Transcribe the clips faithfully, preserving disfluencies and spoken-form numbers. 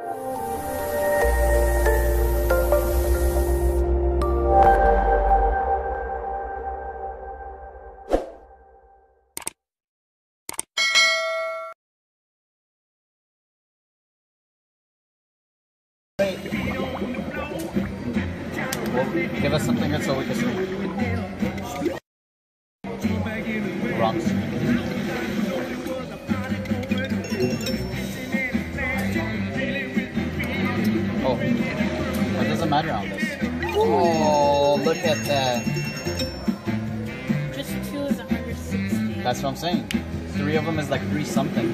Well, give us something good so we can see. Rocks. Oh, that doesn't matter on this. Oh, look at that. Just two is one hundred sixty. That's what I'm saying. Three of them is like three something.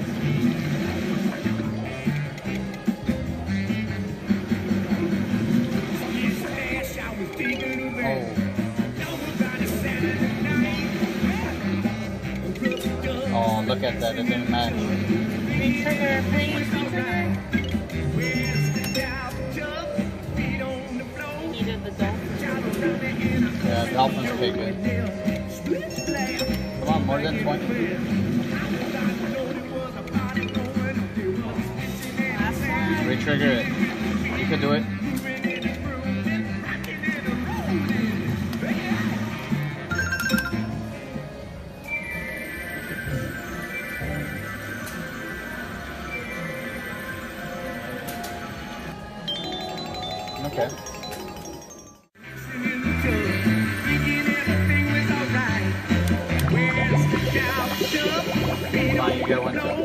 Oh, look at that, it didn't match. Retrigger, please, retrigger. Needed the dolphin. Yeah, dolphins pay good. Come on, more than twenty. Retrigger it. You can do it. Okay. Come on, you get one too.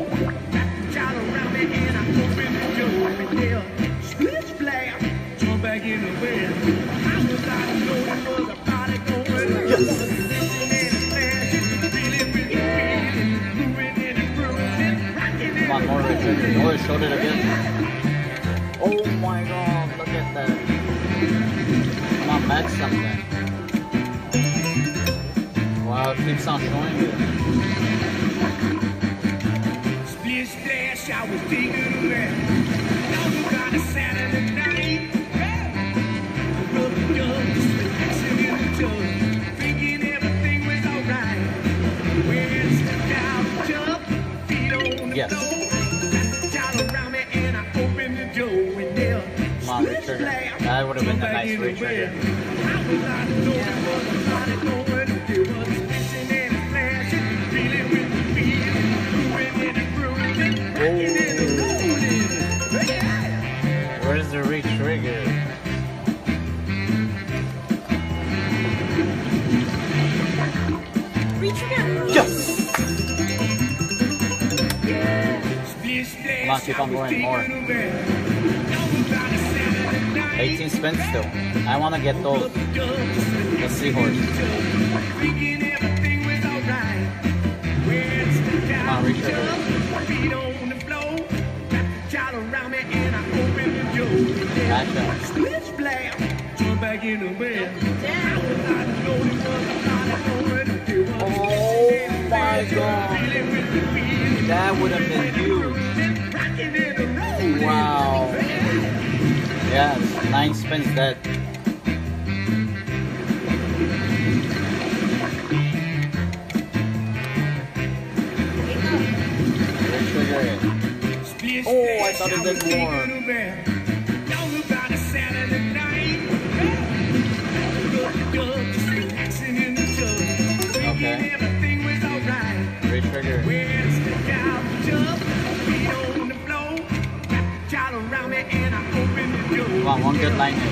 Come on, more Retrigger. Oh, it showed it again. Oh my god, look at that. Come on, match something. Wow, it keeps on showing it. Split splash, I was digging around. Now we got a Saturday night. Rubber dub, just relaxing in the tub. Thinking everything was alright. Where's the down tub? Feet on the Yes. floor. Got around me and I opened the door. And there, Come on, Retrigger. That would have been a nice Retrigger. Where's the Retrigger? Retrigger! Yes! Come on, keep on going more. eighteen spins still. I want to get those. The seahorse. Come on, Retrigger. Match up. Oh my god. That would have been huge. Wow. Yes, nine spins dead. Retrigger it. Oh, I thought it did more. Okay. Retrigger. Come on, one good line hit.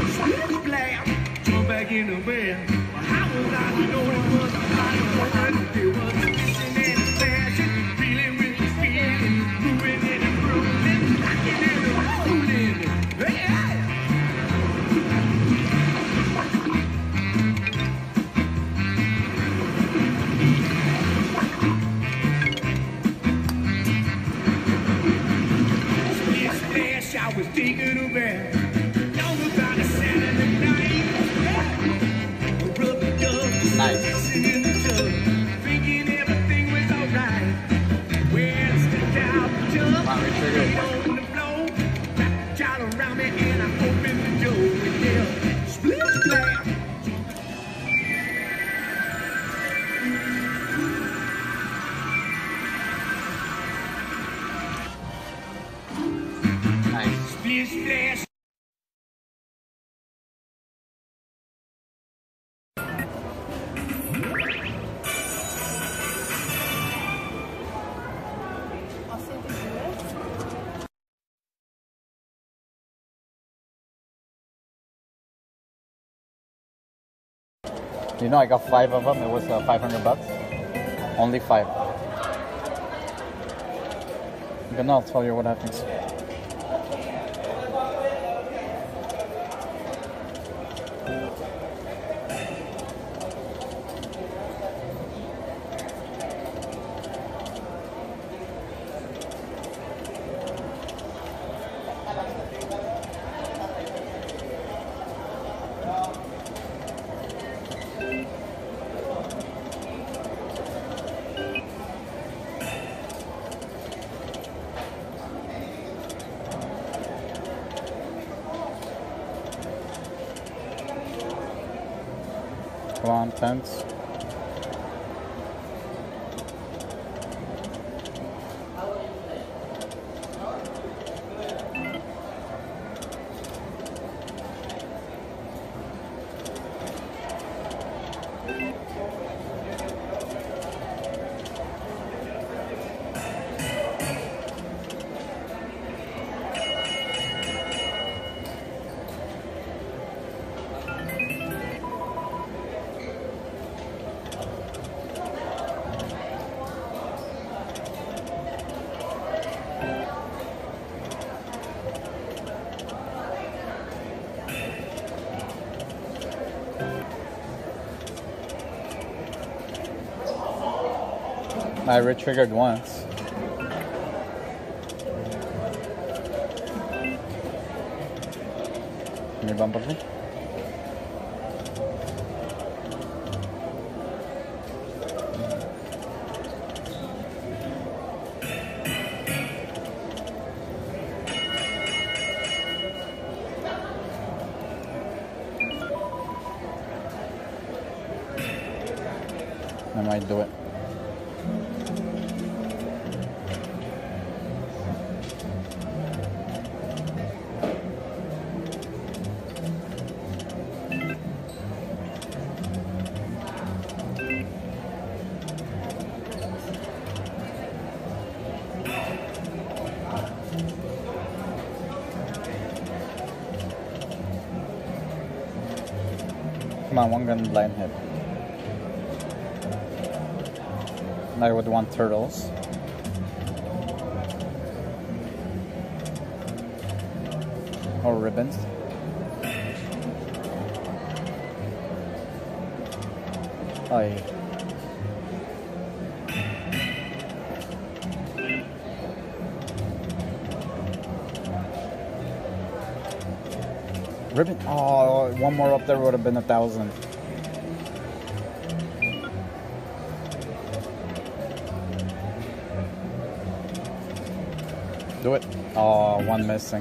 I was thinking about long about a Saturday night. Rubber dub, Nice. in the tub, thinking everything was alright. Where's the down tub? Come on, Retrigger. On the floor, child around me and I opened the door and there, split splash. Nice. Splish splash. I'll see if you do it. You know, I got five of them. It was uh, five hundred bucks. Only five. Then I'll tell you what happens. Come on, tents. I retriggered once. Can you bump up me? I might do it. Come on, one gun blind hit. I would want turtles. Or ribbons. Oh yeah. Ribbon. Oh, one more up there would have been a thousand. Do it. Oh, one missing.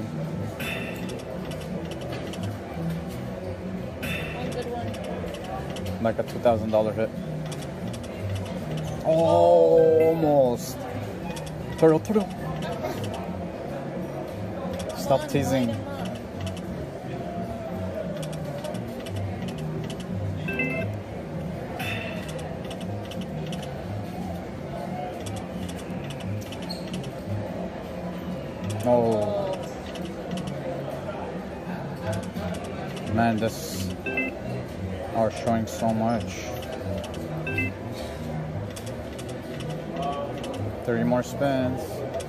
One good one. Like a two thousand dollar hit. Oh, almost. Turtle, turtle. Stop Come on, teasing. light 'em up. Oh. Man, this are showing so much. thirty more spins.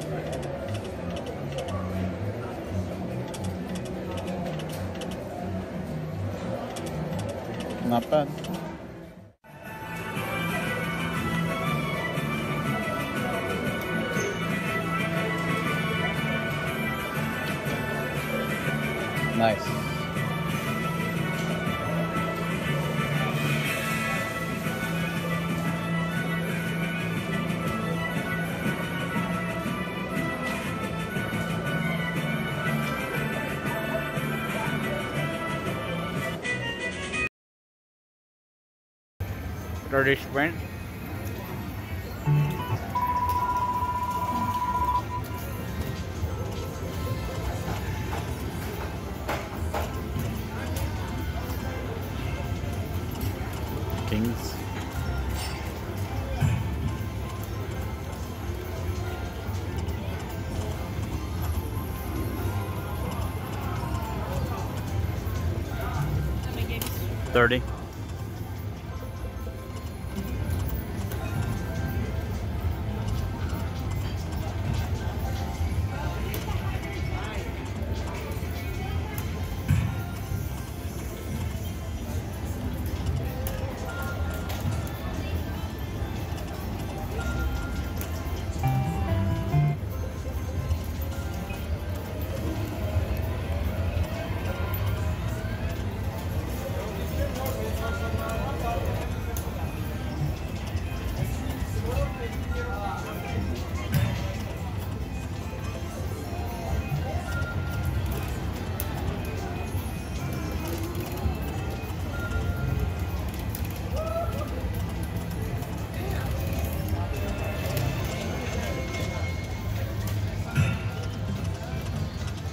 Not bad. Nice. Thirty sprint. kings. Thirty.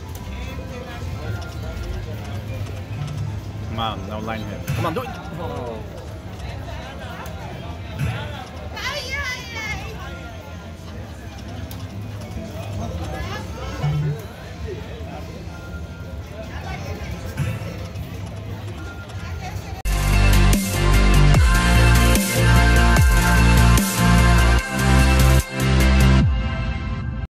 Come on, no line here. Come on, do it! Oh.